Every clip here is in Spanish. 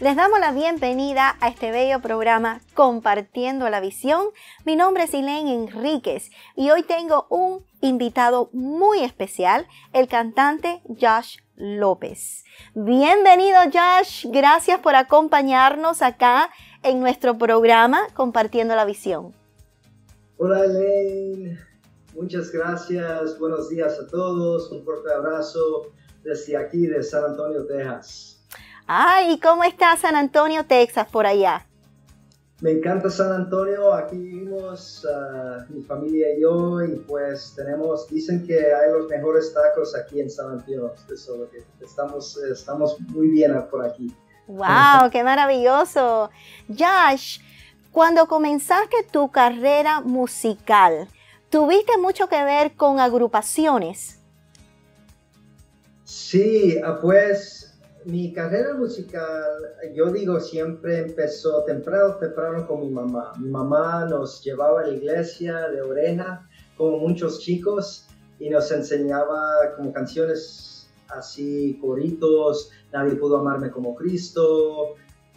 Les damos la bienvenida a este bello programa Compartiendo la Visión. Mi nombre es Elaine Enríquez y hoy tengo un invitado muy especial, el cantante Josh López. Bienvenido, Josh. Gracias por acompañarnos acá en nuestro programa Compartiendo la Visión. Hola, Elaine. Muchas gracias. Buenos días a todos. Un fuerte abrazo desde aquí de San Antonio, Texas. Ay, ¿cómo está San Antonio, Texas, por allá? Me encanta San Antonio. Aquí vivimos mi familia y yo, y pues dicen que hay los mejores tacos aquí en San Antonio. Eso, estamos muy bien por aquí. ¡Wow! ¡Qué maravilloso! Josh, cuando comenzaste tu carrera musical, ¿tuviste mucho que ver con agrupaciones? Sí, pues mi carrera musical, yo digo, siempre empezó temprano con mi mamá. Mi mamá nos llevaba a la iglesia de oreja, como muchos chicos, y nos enseñaba como canciones así, coritos, Nadie pudo amarme como Cristo,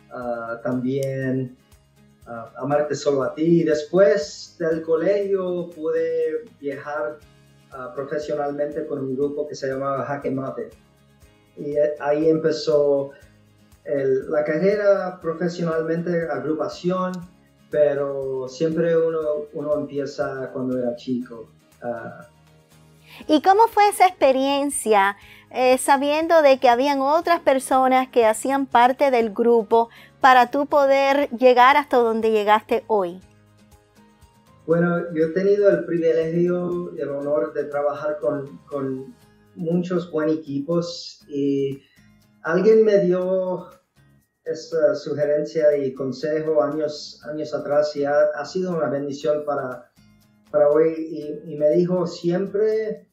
también Amarte solo a ti. Después del colegio pude viajar profesionalmente con un grupo que se llamaba Jaque Mate. Y ahí empezó la carrera profesionalmente, agrupación, pero siempre uno empieza cuando era chico. ¿Y cómo fue esa experiencia sabiendo de que habían otras personas que hacían parte del grupo para tú poder llegar hasta donde llegaste hoy? Bueno, yo he tenido el privilegio y el honor de trabajar con muchos buenos equipos, y alguien me dio esta sugerencia y consejo años atrás, y ha sido una bendición para hoy, y me dijo siempre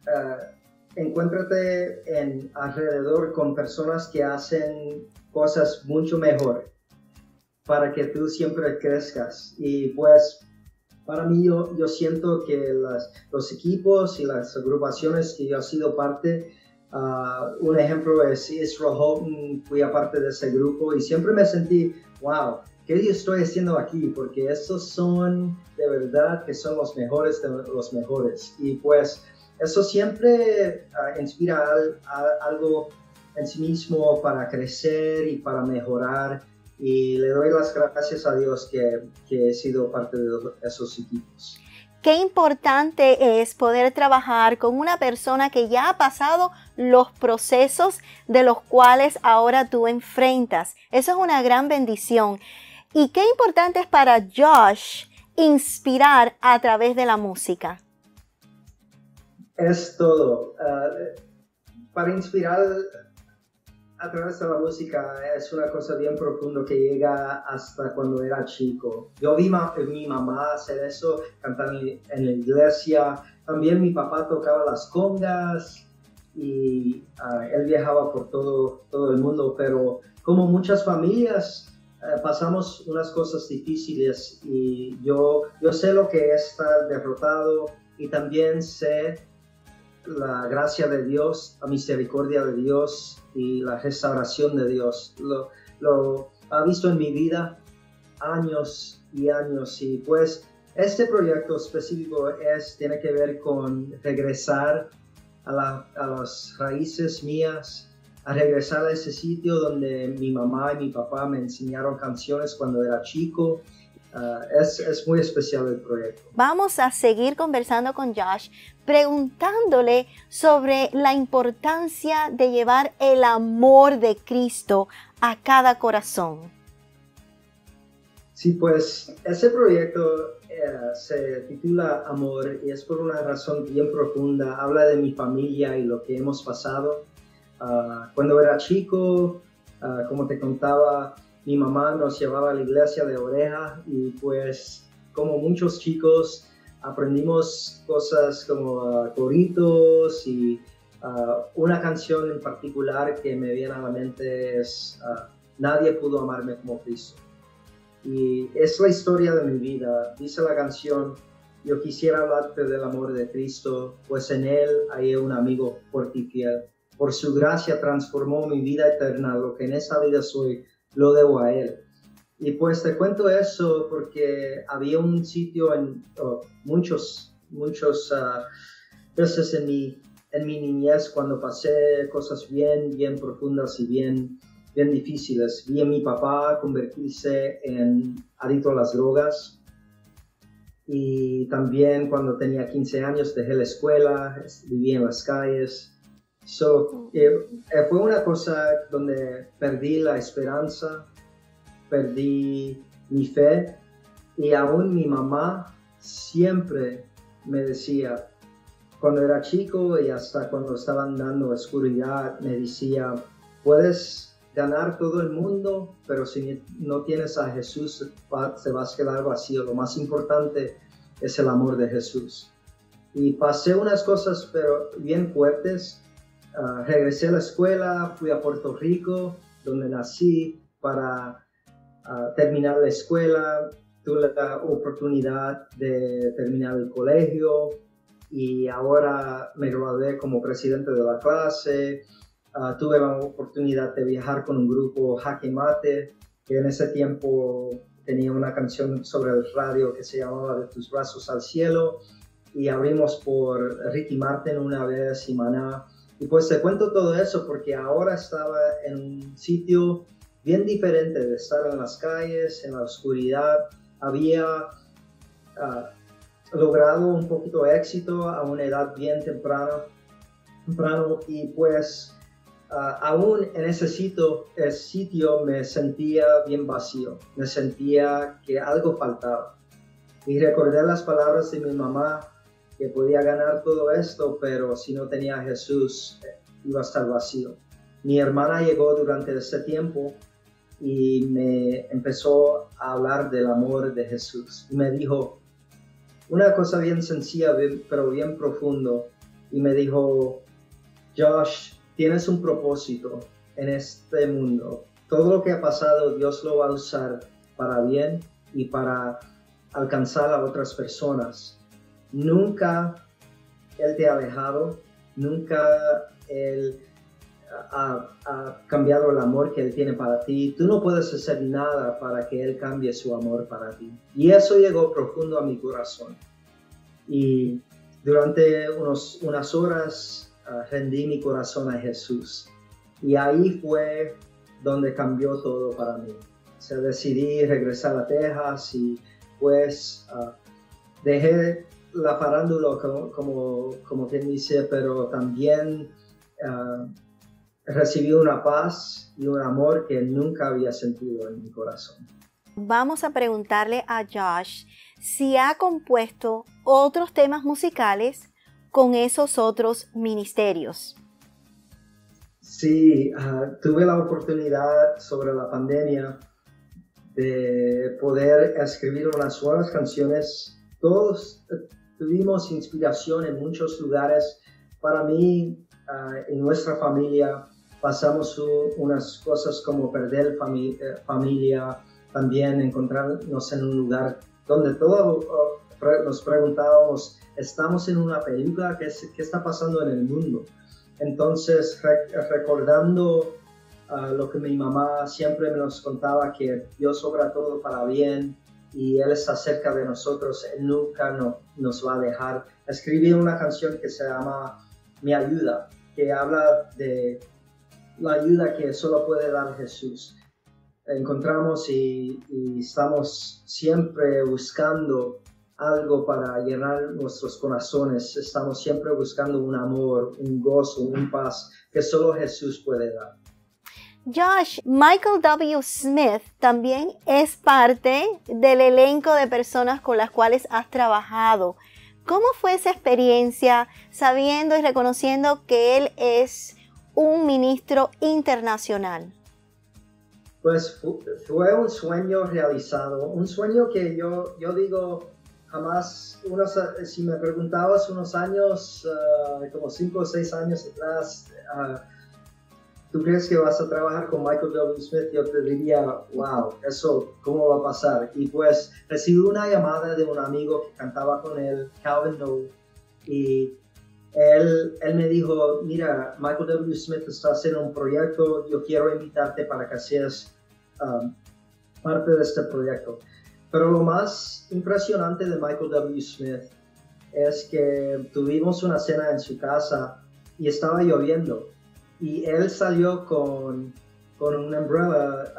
encuéntrate alrededor con personas que hacen cosas mucho mejor para que tú siempre crezcas. Y pues para mí, yo siento que los equipos y las agrupaciones que yo he sido parte, un ejemplo es Israel Houghton. Fui a parte de ese grupo y siempre me sentí, wow, ¿qué yo estoy haciendo aquí? Porque estos son de verdad que son los mejores de los mejores. Y pues eso siempre inspira algo en sí mismo para crecer y para mejorar. Y le doy las gracias a Dios que he sido parte de esos equipos. Qué importante es poder trabajar con una persona que ya ha pasado los procesos de los cuales ahora tú enfrentas. Eso es una gran bendición. Y qué importante es para Josh inspirar a través de la música. Es todo. Para inspirar a través de la música es una cosa bien profunda que llega hasta cuando era chico. Yo vi mi mamá hacer eso, cantar en la iglesia. También mi papá tocaba las congas y él viajaba por todo el mundo. Pero como muchas familias, pasamos unas cosas difíciles, y yo sé lo que es estar derrotado, y también sé la gracia de Dios, la misericordia de Dios y la restauración de Dios. Lo ha visto en mi vida años y años, y pues este proyecto específico tiene que ver con regresar a las raíces mías, a regresar a ese sitio donde mi mamá y mi papá me enseñaron canciones cuando era chico. Es muy especial el proyecto. Vamos a seguir conversando con Josh, preguntándole sobre la importancia de llevar el amor de Cristo a cada corazón. Sí, pues ese proyecto se titula Amor, y es por una razón bien profunda. Habla de mi familia y lo que hemos pasado. Cuando era chico, como te contaba, mi mamá nos llevaba a la iglesia de oreja, y pues como muchos chicos aprendimos cosas como coritos, y una canción en particular que me viene a la mente es Nadie pudo amarme como Cristo. Y es la historia de mi vida. Dice la canción: yo quisiera hablarte del amor de Cristo, pues en Él hallé un amigo fuerte y fiel. Por su gracia transformó mi vida eterna. Lo que en esa vida soy, lo debo a Él. Y pues te cuento eso porque había un sitio muchos veces en mi niñez cuando pasé cosas bien profundas y bien difíciles. Vi a mi papá convertirse en adicto a las drogas y también cuando tenía 15 años dejé la escuela, viví en las calles. Fue una cosa donde perdí la esperanza, perdí mi fe y aún mi mamá siempre me decía, cuando era chico y hasta cuando estaba andando oscuridad, me decía, puedes ganar todo el mundo, pero si no tienes a Jesús, te vas a quedar vacío. Lo más importante es el amor de Jesús. Y pasé unas cosas pero bien fuertes. Regresé a la escuela, fui a Puerto Rico, donde nací, para terminar la escuela. Tuve la oportunidad de terminar el colegio y ahora me gradué como presidente de la clase. Tuve la oportunidad de viajar con un grupo Jaque Mate, que en ese tiempo tenía una canción sobre el radio que se llamaba De tus brazos al cielo, y abrimos por Ricky Martin una vez y Maná. Y pues te cuento todo eso porque ahora estaba en un sitio bien diferente de estar en las calles, en la oscuridad. Había logrado un poquito de éxito a una edad bien temprano y pues aún en ese sitio me sentía bien vacío, me sentía que algo faltaba. Y recordé las palabras de mi mamá, que podía ganar todo esto, pero si no tenía a Jesús, iba a estar vacío. Mi hermana llegó durante ese tiempo y me empezó a hablar del amor de Jesús. Y me dijo una cosa bien sencilla, pero bien profundo. Y me dijo, Josh, tienes un propósito en este mundo. Todo lo que ha pasado, Dios lo va a usar para bien y para alcanzar a otras personas. Nunca Él te ha dejado, nunca Él ha cambiado el amor que Él tiene para ti. Tú no puedes hacer nada para que Él cambie su amor para ti. Y eso llegó profundo a mi corazón. Y durante unas horas rendí mi corazón a Jesús. Y ahí fue donde cambió todo para mí. O sea, decidí regresar a Texas y pues dejé la farándula como quien dice, pero también recibí una paz y un amor que nunca había sentido en mi corazón. Vamos a preguntarle a Josh si ha compuesto otros temas musicales con esos otros ministerios. Sí, tuve la oportunidad sobre la pandemia de poder escribir unas nuevas canciones. Todos tuvimos inspiración en muchos lugares. Para mí, en nuestra familia, pasamos unas cosas como perder familia, también encontrarnos en un lugar donde todos nos preguntábamos, ¿estamos en una película? ¿Qué está pasando en el mundo? Entonces, recordando lo que mi mamá siempre nos contaba, que Dios obra todo para bien y Él está cerca de nosotros, Él nunca nos va a dejar. Escribí una canción que se llama Mi Ayuda, que habla de la ayuda que solo puede dar Jesús. Encontramos y estamos siempre buscando algo para llenar nuestros corazones. Estamos siempre buscando un amor, un gozo, un paz que solo Jesús puede dar. Josh, Michael W. Smith también es parte del elenco de personas con las cuales has trabajado. ¿Cómo fue esa experiencia sabiendo y reconociendo que él es un ministro internacional? Pues fue un sueño realizado, un sueño que yo digo jamás, si me preguntabas unos años, como 5 o 6 años atrás, ¿tú crees que vas a trabajar con Michael W. Smith? Yo te diría, wow, eso, ¿cómo va a pasar? Y pues recibí una llamada de un amigo que cantaba con él, Calvin Noel, y él me dijo, mira, Michael W. Smith está haciendo un proyecto, yo quiero invitarte para que seas parte de este proyecto. Pero lo más impresionante de Michael W. Smith es que tuvimos una cena en su casa y estaba lloviendo. Y él salió con un umbrella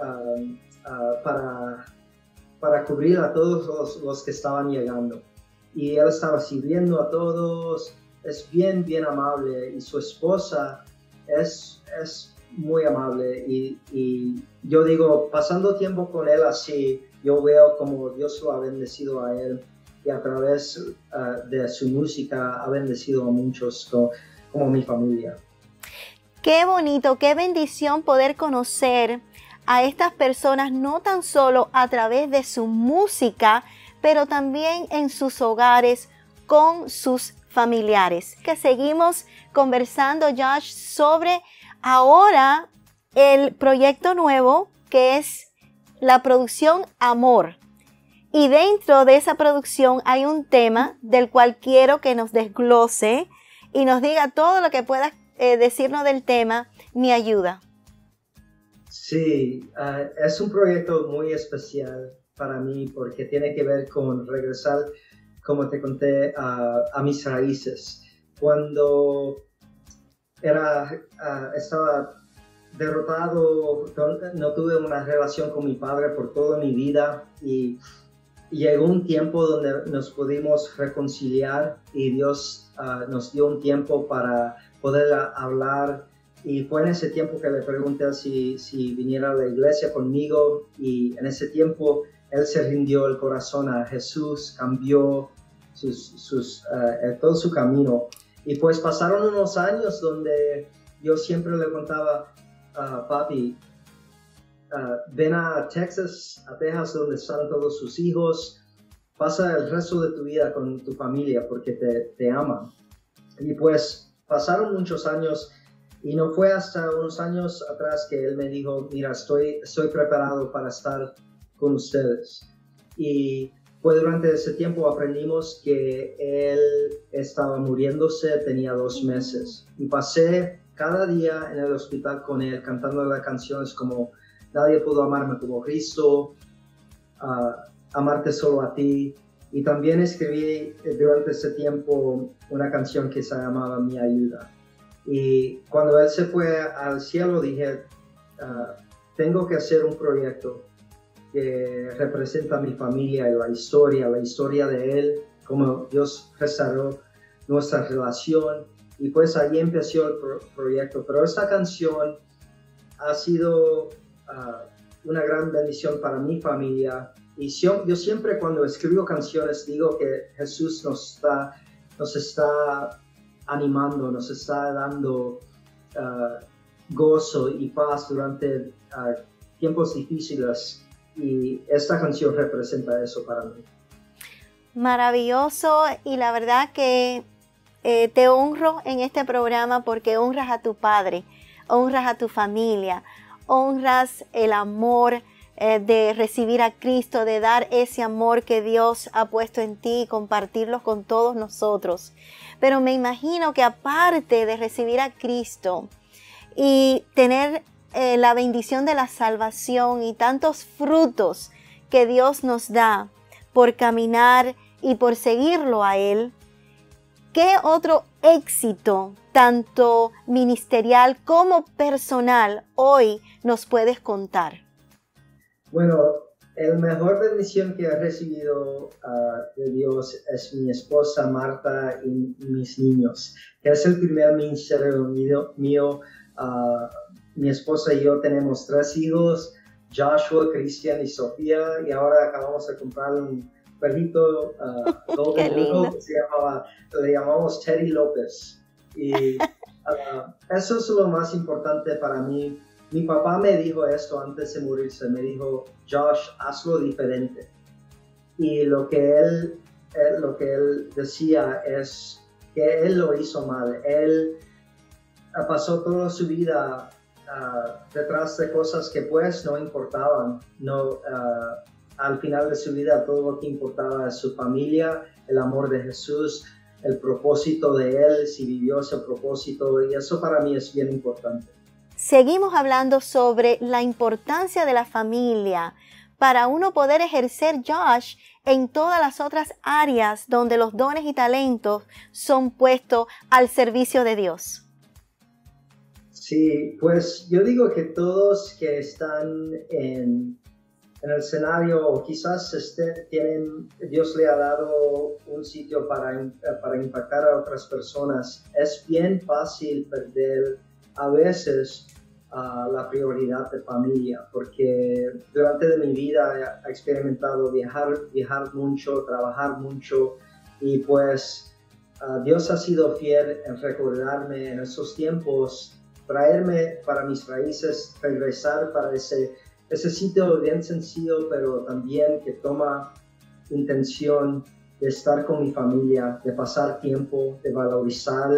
para cubrir a todos los que estaban llegando. Y él estaba sirviendo a todos, es bien amable, y su esposa es muy amable. Y yo digo, pasando tiempo con él así, yo veo como Dios lo ha bendecido a él, y a través de su música ha bendecido a muchos como mi familia. Qué bonito, qué bendición poder conocer a estas personas, no tan solo a través de su música, pero también en sus hogares con sus familiares. Que seguimos conversando, Josh, sobre ahora el proyecto nuevo, que es la producción Amor. Y dentro de esa producción hay un tema del cual quiero que nos desglose y nos diga todo lo que puedas decirnos del tema, Mi Ayuda. Sí, es un proyecto muy especial para mí porque tiene que ver con regresar, como te conté, a mis raíces. Cuando estaba derrotado, no tuve una relación con mi padre por toda mi vida, y llegó un tiempo donde nos pudimos reconciliar y Dios nos dio un tiempo para poder hablar. Y fue en ese tiempo que le pregunté si viniera a la iglesia conmigo, y en ese tiempo él se rindió el corazón a Jesús, cambió todo su camino. Y pues pasaron unos años donde yo siempre le contaba, papi, ven a Texas, donde están todos sus hijos, pasa el resto de tu vida con tu familia porque te aman. Y pues pasaron muchos años, y no fue hasta unos años atrás que él me dijo, mira, estoy preparado para estar con ustedes. Y pues durante ese tiempo aprendimos que él estaba muriéndose, tenía 2 meses. Y pasé cada día en el hospital con él, cantando las canciones como Nadie pudo amarme como Cristo, Amarte solo a ti. Y también escribí durante ese tiempo una canción que se llamaba Mi Ayuda. Y cuando él se fue al cielo dije, tengo que hacer un proyecto que representa a mi familia y la historia de él, cómo Dios restauró nuestra relación. Y pues ahí empezó el proyecto. Pero esta canción ha sido una gran bendición para mi familia. Y yo siempre cuando escribo canciones digo que Jesús nos está animando, nos está dando gozo y paz durante tiempos difíciles, y esta canción representa eso para mí. Maravilloso, y la verdad que te honro en este programa porque honras a tu padre, honras a tu familia, honras el amor de recibir a Cristo, de dar ese amor que Dios ha puesto en ti y compartirlo con todos nosotros. Pero me imagino que aparte de recibir a Cristo y tener la bendición de la salvación y tantos frutos que Dios nos da por caminar y por seguirlo a Él, ¿qué otro éxito, tanto ministerial como personal, hoy nos puedes contar? Bueno, la mejor bendición que he recibido de Dios es mi esposa Marta y mis niños, que es el primer ministerio mío. Mi esposa y yo tenemos 3 hijos, Joshua, Cristian y Sofía, y ahora acabamos de comprar un perrito Golden Doodle que le llamamos Teddy López. Y eso es lo más importante para mí. Mi papá me dijo esto antes de morirse, me dijo, Josh, hazlo diferente. Y lo que él decía es que él lo hizo mal. Él pasó toda su vida detrás de cosas que pues no importaban. Al final de su vida todo lo que importaba es su familia, el amor de Jesús, el propósito de él, si vivió ese propósito, y eso para mí es bien importante. seguimos hablando sobre la importancia de la familia para uno poder ejercer, Josh, en todas las otras áreas donde los dones y talentos son puestos al servicio de Dios. Sí, pues yo digo que todos que están en el escenario o quizás Dios le ha dado un sitio para impactar a otras personas, es bien fácil perder a veces la prioridad de familia, porque durante mi vida he experimentado viajar mucho, trabajar mucho, y pues Dios ha sido fiel en recordarme en esos tiempos, traerme para mis raíces, regresar para ese sitio bien sencillo, pero también que toma intención de estar con mi familia, de pasar tiempo, de valorizar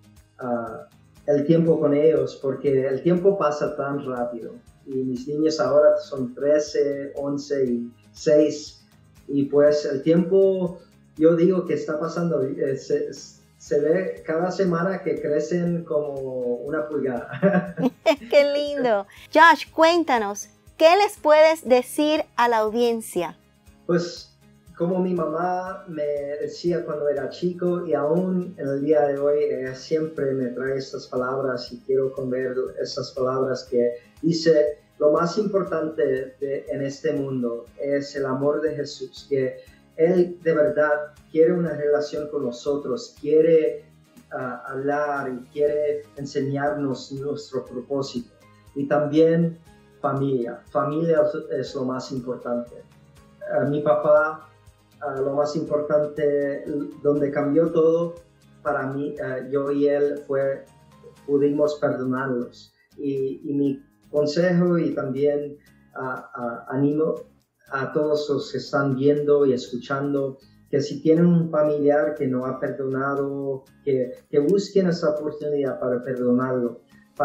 el tiempo con ellos, porque el tiempo pasa tan rápido. Y mis niños ahora son 13, 11 y 6. Y pues el tiempo, yo digo que está pasando, se ve cada semana que crecen como una pulgada. ¡Qué lindo! Josh, cuéntanos, ¿qué les puedes decir a la audiencia? Pues como mi mamá me decía cuando era chico, y aún en el día de hoy, ella siempre me trae estas palabras, y quiero conver estas palabras que dice: lo más importante en este mundo es el amor de Jesús, que Él de verdad quiere una relación con nosotros, quiere hablar y quiere enseñarnos nuestro propósito. Y también familia es lo más importante. Mi papá, lo más importante, donde cambió todo para mí, yo y él, pudimos perdonarlos. Y mi consejo, y también animo a todos los que están viendo y escuchando, que si tienen un familiar que no ha perdonado, que busquen esa oportunidad para perdonarlo,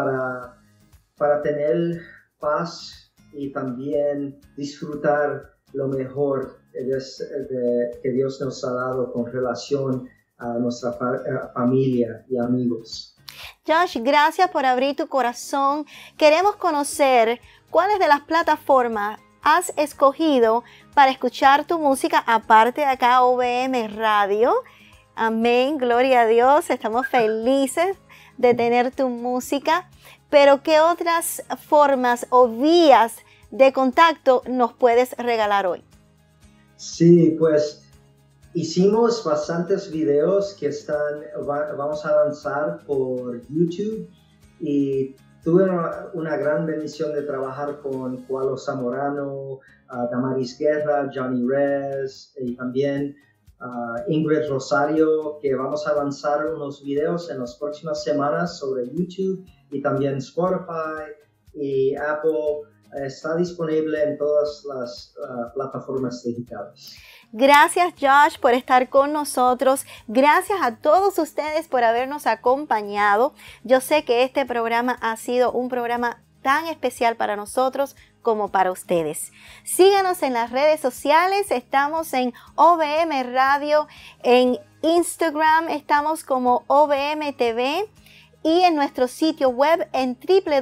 para tener paz y también disfrutar lo mejor que Dios nos ha dado con relación a nuestra familia y amigos. Josh, gracias por abrir tu corazón. Queremos conocer cuáles de las plataformas has escogido para escuchar tu música, aparte de acá OVM Radio. Amén, gloria a Dios, estamos felices de tener tu música. Pero ¿qué otras formas o vías de contacto nos puedes regalar hoy? Sí, pues hicimos bastantes videos que vamos a lanzar por YouTube, y tuve una gran bendición de trabajar con Cualo Zamorano, Damaris Guerra, Johnny Rez y también Ingrid Rosario, que vamos a lanzar unos videos en las próximas semanas sobre YouTube y también Spotify y Apple. Está disponible en todas las plataformas digitales. Gracias, Josh, por estar con nosotros. Gracias a todos ustedes por habernos acompañado. Yo sé que este programa ha sido un programa tan especial para nosotros como para ustedes. Síganos en las redes sociales. Estamos en OVM Radio, en Instagram estamos como OVM TV, y en nuestro sitio web en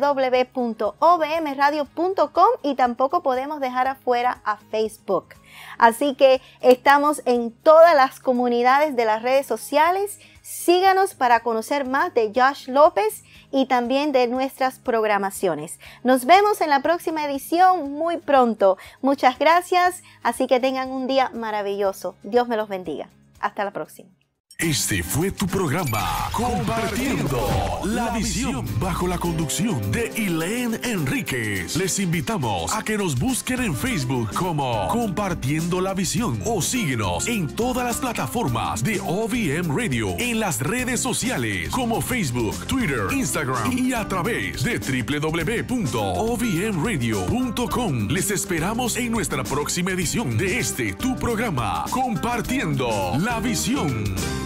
www.ovmradio.com, y tampoco podemos dejar afuera a Facebook. Así que estamos en todas las comunidades de las redes sociales. Síganos para conocer más de Josh López y también de nuestras programaciones. Nos vemos en la próxima edición muy pronto. Muchas gracias, así que tengan un día maravilloso. Dios me los bendiga. Hasta la próxima. Este fue tu programa Compartiendo la Visión, bajo la conducción de Elaine Enríquez. Les invitamos a que nos busquen en Facebook como Compartiendo la Visión, o síguenos en todas las plataformas de OVM Radio, en las redes sociales como Facebook, Twitter, Instagram y a través de www.ovmradio.com. Les esperamos en nuestra próxima edición de tu programa Compartiendo la Visión.